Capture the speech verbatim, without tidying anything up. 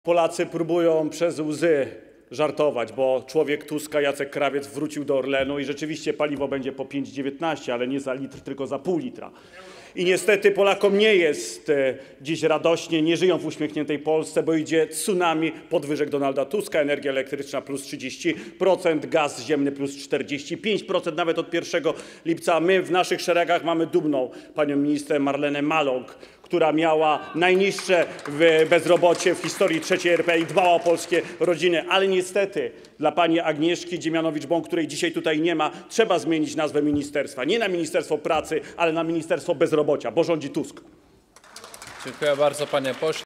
Polacy próbują przez łzy żartować, bo człowiek Tuska, Jacek Krawiec, wrócił do Orlenu i rzeczywiście paliwo będzie po pięć dziewiętnaście, ale nie za litr, tylko za pół litra. I niestety Polakom nie jest dziś radośnie, nie żyją w uśmiechniętej Polsce, bo idzie tsunami podwyżek Donalda Tuska, energia elektryczna plus trzydzieści procent, gaz ziemny plus czterdzieści pięć procent, nawet od pierwszego lipca. My w naszych szeregach mamy dumną panią minister Marlenę Maląg, która miała najniższe bezrobocie w historii trzeciej R P i dbała o polskie rodziny. Ale niestety dla pani Agnieszki Dziemianowicz-Bąk, której dzisiaj tutaj nie ma, trzeba zmienić nazwę ministerstwa. Nie na Ministerstwo Pracy, ale na Ministerstwo Bezrobocia, bo rządzi Tusk. Dziękuję bardzo, panie pośle.